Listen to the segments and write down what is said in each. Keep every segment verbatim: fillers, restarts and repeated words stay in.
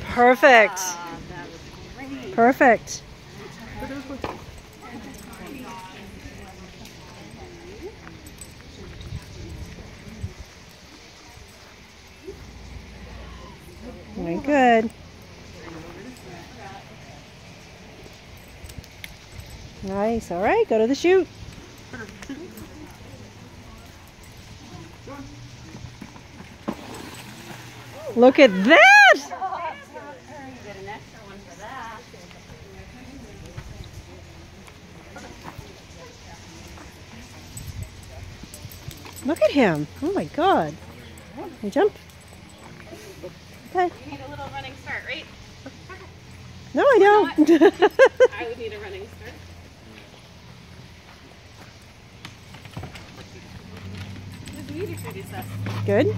Perfect. Ah, that was great. Perfect. Very good. Nice. All right, go to the chute. Look at that! You get an extra one for that. Look at him. Oh my God. You jump. Okay. You need a little running start, right? No, I don't. I would need a running start. Just need to do this. Good.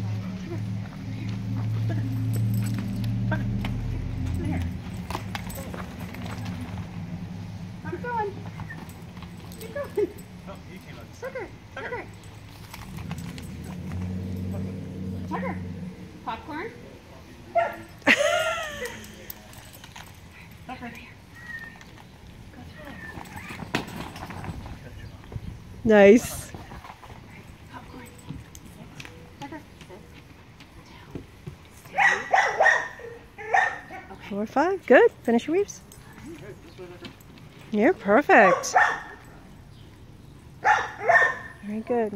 I'm going. Keep going. Oh, he came out. Tucker. Tucker. Tucker. Popcorn. Tucker. Go through. Nice. Popcorn. Tucker. Sit. Down. Stay. Four, five. Good. Finish your weaves. You're perfect. Very good.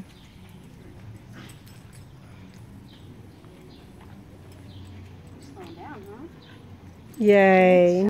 Slowing down, huh? Yay.